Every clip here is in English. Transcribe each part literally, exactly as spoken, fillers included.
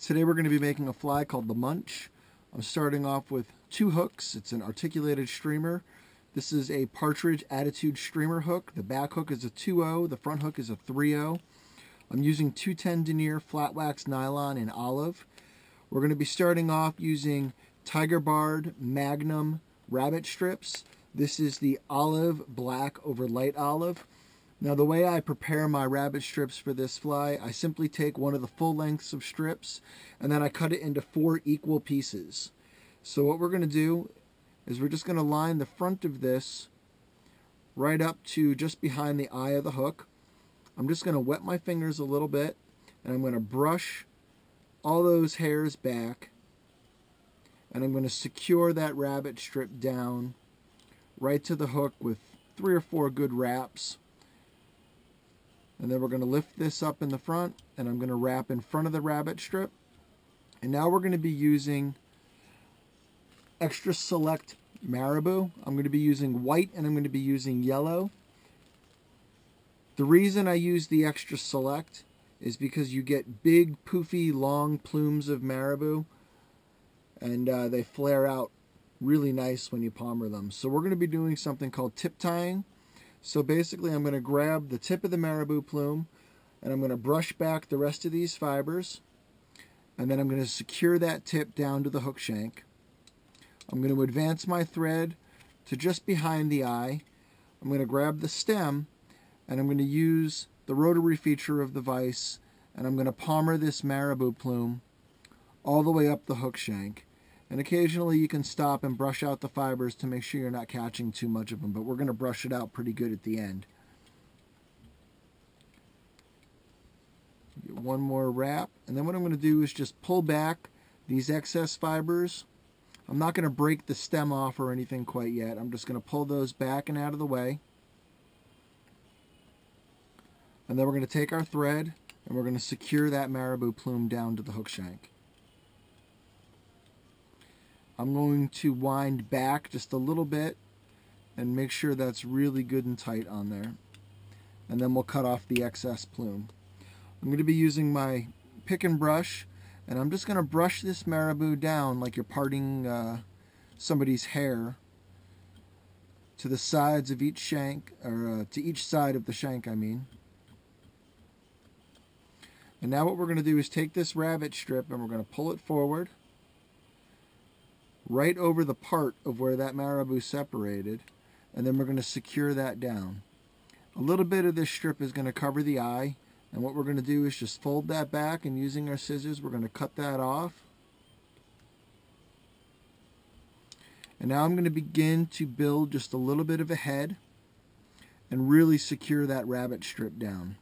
Today we're going to be making a fly called the Munch. I'm starting off with two hooks. It's an articulated streamer. This is a Partridge Attitude streamer hook. The back hook is a two oh, the front hook is a three oh. I'm using two ten denier flat wax nylon in olive. We're going to be starting off using Tiger Barred Magnum rabbit strips. This is the olive black over light olive. Now the way I prepare my rabbit strips for this fly, I simply take one of the full lengths of strips and then I cut it into four equal pieces. So what we're going to do is we're just going to line the front of this right up to just behind the eye of the hook. I'm just going to wet my fingers a little bit and I'm going to brush all those hairs back and I'm going to secure that rabbit strip down right to the hook with three or four good wraps. And then we're going to lift this up in the front and I'm going to wrap in front of the rabbit strip. And now we're going to be using Extra Select Marabou. I'm going to be using white and I'm going to be using yellow. The reason I use the Extra Select is because you get big, poofy, long plumes of marabou and uh, they flare out really nice when you palmer them. So we're going to be doing something called tip tying. So basically I'm going to grab the tip of the marabou plume and I'm going to brush back the rest of these fibers and then I'm going to secure that tip down to the hook shank. I'm going to advance my thread to just behind the eye. I'm going to grab the stem and I'm going to use the rotary feature of the vise and I'm going to palmer this marabou plume all the way up the hook shank. And occasionally you can stop and brush out the fibers to make sure you're not catching too much of them, but we're going to brush it out pretty good at the end. Get one more wrap, and then what I'm going to do is just pull back these excess fibers. I'm not going to break the stem off or anything quite yet. I'm just going to pull those back and out of the way. And then we're going to take our thread and we're going to secure that marabou plume down to the hook shank. I'm going to wind back just a little bit and make sure that's really good and tight on there. And then we'll cut off the excess plume. I'm going to be using my pick and brush and I'm just going to brush this marabou down like you're parting uh, somebody's hair to the sides of each shank, or uh, to each side of the shank I mean. And now what we're going to do is take this rabbit strip and we're going to pull it forward right over the part of where that marabou separated, and then we're going to secure that down. A little bit of this strip is going to cover the eye, and what we're going to do is just fold that back, and using our scissors we're going to cut that off. And now I'm going to begin to build just a little bit of a head and really secure that rabbit strip down.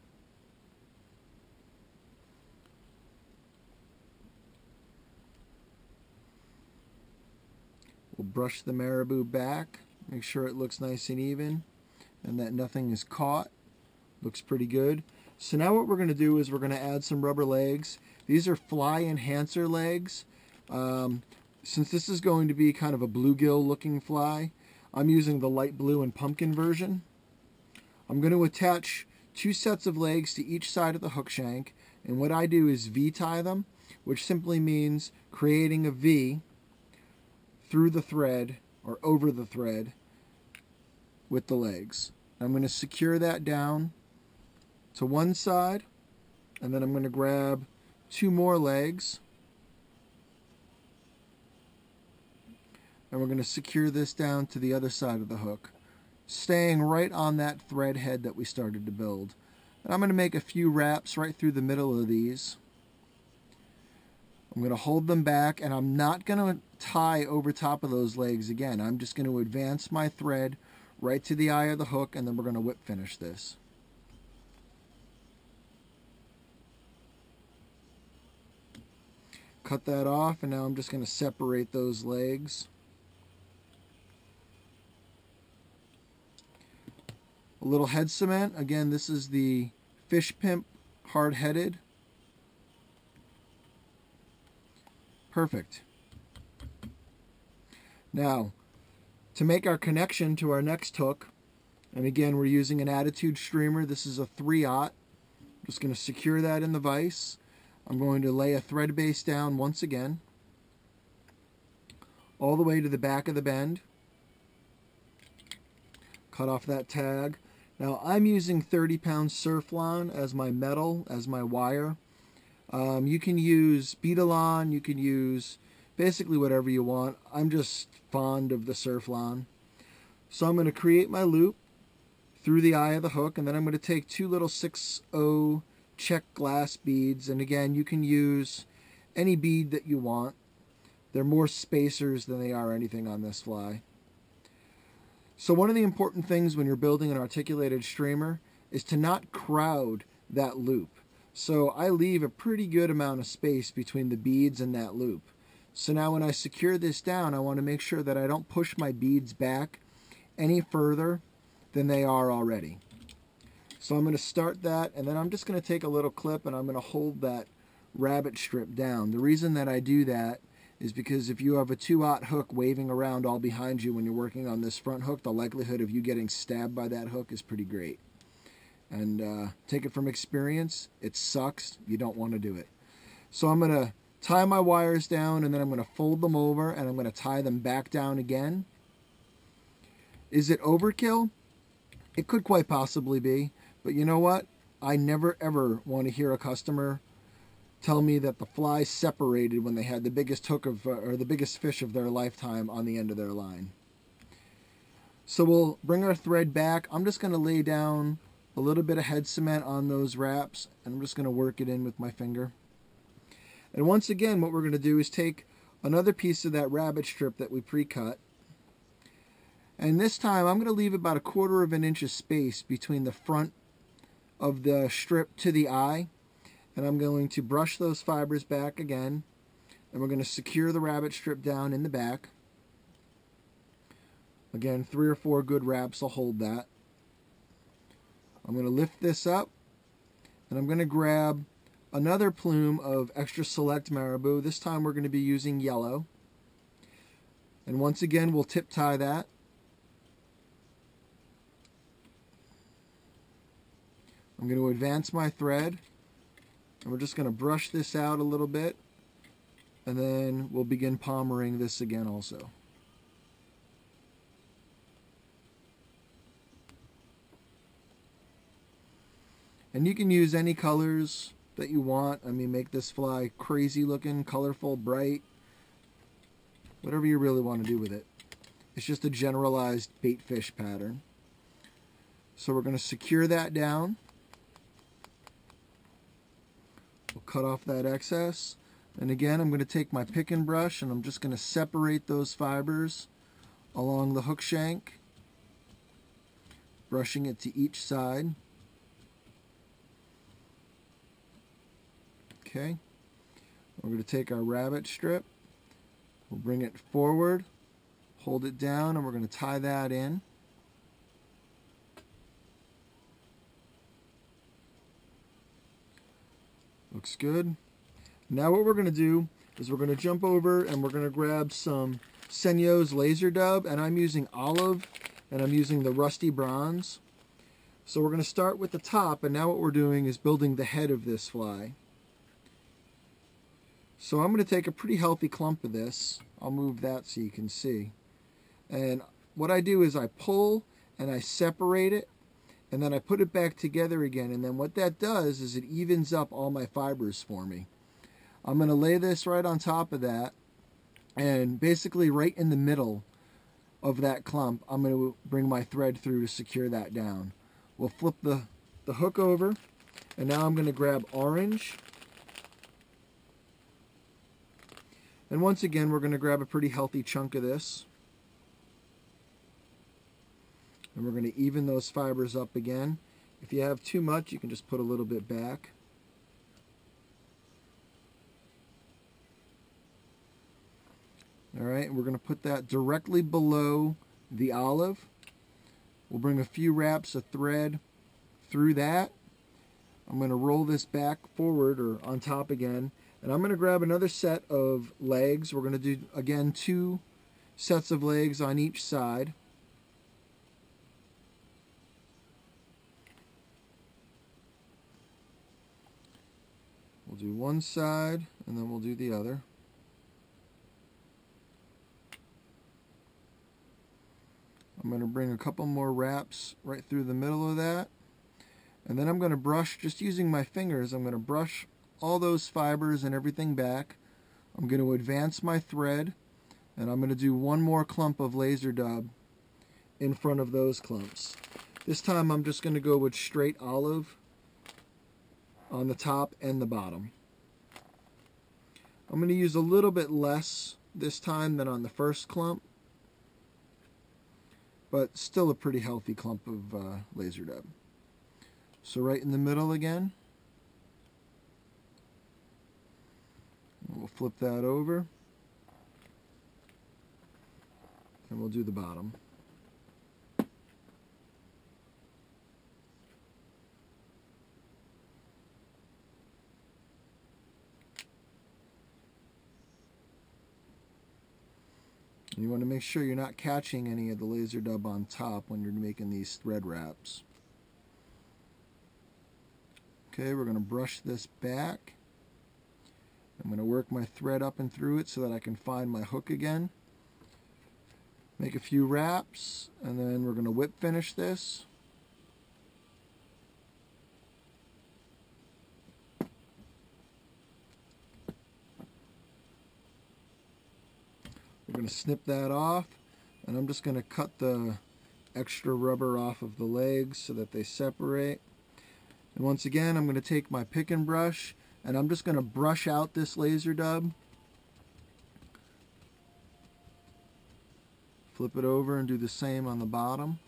We'll brush the marabou back, make sure it looks nice and even and that nothing is caught. Looks pretty good. So now what we're going to do is we're going to add some rubber legs. These are fly enhancer legs. Um, since this is going to be kind of a bluegill looking fly, I'm using the light blue and pumpkin version. I'm going to attach two sets of legs to each side of the hook shank, and what I do is V-tie them, which simply means creating a V through the thread or over the thread with the legs. I'm going to secure that down to one side and then I'm going to grab two more legs and we're going to secure this down to the other side of the hook, staying right on that thread head that we started to build. And I'm going to make a few wraps right through the middle of these. I'm going to hold them back and I'm not going to tie over top of those legs again. I'm just going to advance my thread right to the eye of the hook and then we're going to whip finish this. Cut that off and now I'm just going to separate those legs. A little head cement. Again, this is the Fish Pimp hard-headed. Perfect. Now, to make our connection to our next hook, and again we're using an Attitude streamer. This is a three aught. I'm just going to secure that in the vise. I'm going to lay a thread base down once again, all the way to the back of the bend. Cut off that tag. Now I'm using thirty pound Surflon as my metal, as my wire. Um, you can use Beadalon, you can use basically whatever you want. I'm just fond of the Surflon. So I'm going to create my loop through the eye of the hook, and then I'm going to take two little six oh check glass beads, and again you can use any bead that you want. They're more spacers than they are anything on this fly. So one of the important things when you're building an articulated streamer is to not crowd that loop. So I leave a pretty good amount of space between the beads and that loop. So now when I secure this down, I want to make sure that I don't push my beads back any further than they are already. So I'm going to start that, and then I'm just going to take a little clip and I'm going to hold that rabbit strip down. The reason that I do that is because if you have a two-aught hook waving around all behind you when you're working on this front hook, the likelihood of you getting stabbed by that hook is pretty great. And uh, take it from experience, it sucks. You don't want to do it. So I'm going to tie my wires down, and then I'm going to fold them over, and I'm going to tie them back down again. Is it overkill? It could quite possibly be. But you know what? I never ever want to hear a customer tell me that the fly separated when they had the biggest hook of, uh, or the biggest fish of their lifetime on the end of their line. So we'll bring our thread back. I'm just going to lay down a little bit of head cement on those wraps, and I'm just going to work it in with my finger. And once again, what we're going to do is take another piece of that rabbit strip that we pre-cut, and this time I'm going to leave about a quarter of an inch of space between the front of the strip to the eye, and I'm going to brush those fibers back again, and we're going to secure the rabbit strip down in the back. Again, three or four good wraps will hold that. I'm going to lift this up, and I'm going to grab another plume of Extra Select Marabou. This time we're going to be using yellow. And once again, we'll tip tie that. I'm going to advance my thread, and we're just going to brush this out a little bit, and then we'll begin palmering this again also. And you can use any colors that you want. I mean, make this fly crazy looking, colorful, bright, whatever you really want to do with it. It's just a generalized bait fish pattern. So we're going to secure that down. We'll cut off that excess. And again, I'm going to take my picking brush and I'm just going to separate those fibers along the hook shank, brushing it to each side. Okay, we're going to take our rabbit strip, we'll bring it forward, hold it down, and we're going to tie that in. Looks good. Now what we're going to do is we're going to jump over and we're going to grab some Senyo's Laser Dub, and I'm using olive and I'm using the rusty bronze. So we're going to start with the top, and now what we're doing is building the head of this fly. So I'm going to take a pretty healthy clump of this. I'll move that so you can see. And what I do is I pull and I separate it, and then I put it back together again. And then what that does is it evens up all my fibers for me. I'm going to lay this right on top of that, and basically right in the middle of that clump, I'm going to bring my thread through to secure that down. We'll flip the, the hook over, and now I'm going to grab orange. And once again, we're going to grab a pretty healthy chunk of this. And we're going to even those fibers up again. If you have too much, you can just put a little bit back. All right, we're going to put that directly below the olive. We'll bring a few wraps of thread through that. I'm going to roll this back forward or on top again. And I'm going to grab another set of legs. We're going to do, again, two sets of legs on each side. We'll do one side and then we'll do the other. I'm going to bring a couple more wraps right through the middle of that. And then I'm going to brush, just using my fingers, I'm going to brush all those fibers and everything back. I'm going to advance my thread, and I'm going to do one more clump of laser dub in front of those clumps. This time I'm just going to go with straight olive on the top and the bottom. I'm going to use a little bit less this time than on the first clump, but still a pretty healthy clump of uh, laser dub. So right in the middle again. We'll flip that over. And we'll do the bottom. And you want to make sure you're not catching any of the laser dub on top when you're making these thread wraps. Okay, we're going to brush this back. I'm going to work my thread up and through it so that I can find my hook again. Make a few wraps, and then we're going to whip finish this. We're going to snip that off, and I'm just going to cut the extra rubber off of the legs so that they separate. And once again, I'm going to take my picking brush and I'm just going to brush out this laser dub. Flip it over and do the same on the bottom.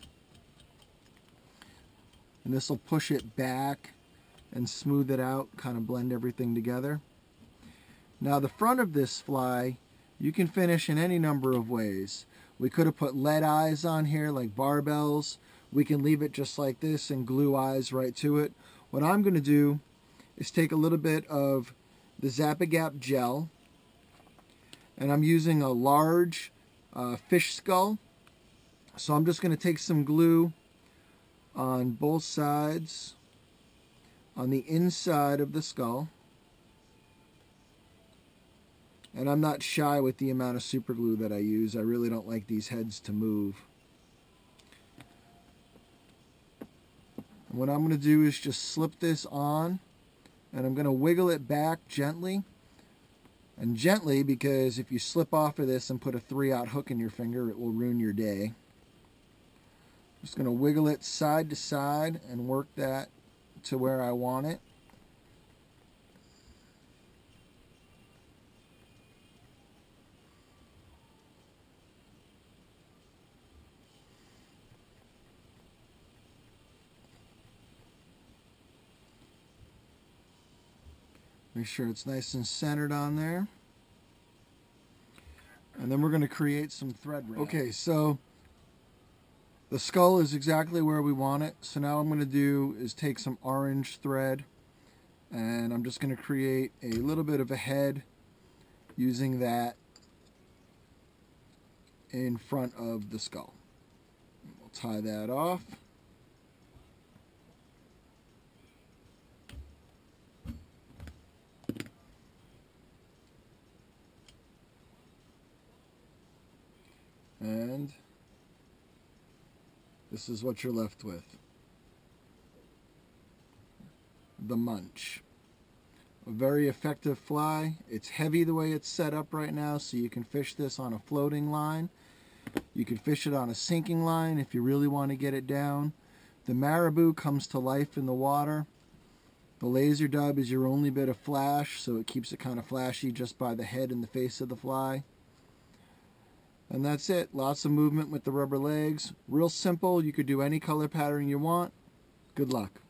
And this will push it back and smooth it out, kind of blend everything together. Now the front of this fly, you can finish in any number of ways. We could have put lead eyes on here like barbells. We can leave it just like this and glue eyes right to it. What I'm going to do is take a little bit of the Zap-A-Gap gel, and I'm using a large uh, fish skull. So I'm just going to take some glue on both sides, on the inside of the skull. And I'm not shy with the amount of super glue that I use. I really don't like these heads to move. And what I'm going to do is just slip this on, and I'm going to wiggle it back gently. And gently, because if you slip off of this and put a three-aught hook in your finger, it will ruin your day. Just going to wiggle it side to side and work that to where I want it. Make sure it's nice and centered on there. And then we're going to create some thread wrap. Okay, so the skull is exactly where we want it. So now what I'm going to do is take some orange thread, and I'm just going to create a little bit of a head using that in front of the skull. We'll tie that off. And this is what you're left with. The Munch. A very effective fly. It's heavy the way it's set up right now, so you can fish this on a floating line. You can fish it on a sinking line if you really want to get it down. The marabou comes to life in the water. The laser dub is your only bit of flash, so it keeps it kind of flashy just by the head and the face of the fly. And that's it. Lots of movement with the rubber legs. Real simple. You could do any color pattern you want. Good luck.